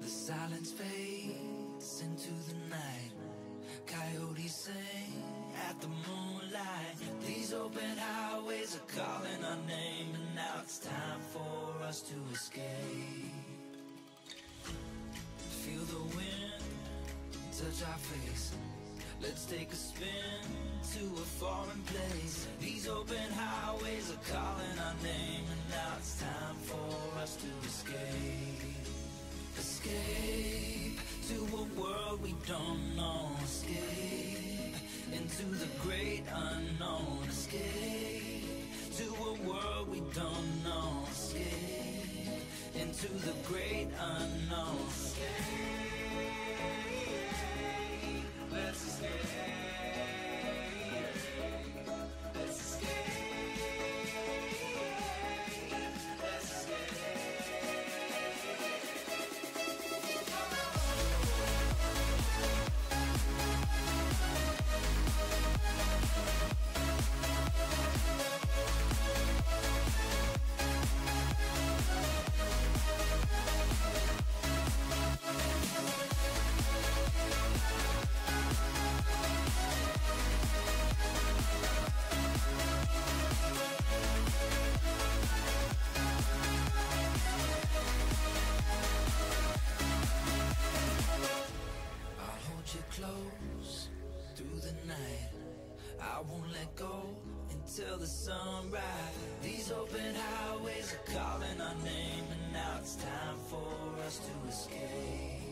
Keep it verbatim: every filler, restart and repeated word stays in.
The silence fades into the night. Coyotes sing at the moonlight. These open highways are calling our name, and now it's time for us to escape. Feel the wind touch our face. Let's take a spin to a foreign place. These open highways are calling our name, and now it's time for us to escape. Escape to a world we don't know. Escape into the great unknown. Escape to a world we don't know. Escape into the great unknown. Escape, let's escape. Let's escape. Let's escape. Close through the night. I won't let go until the sunrise. These open highways are calling our name, and now it's time for us to escape.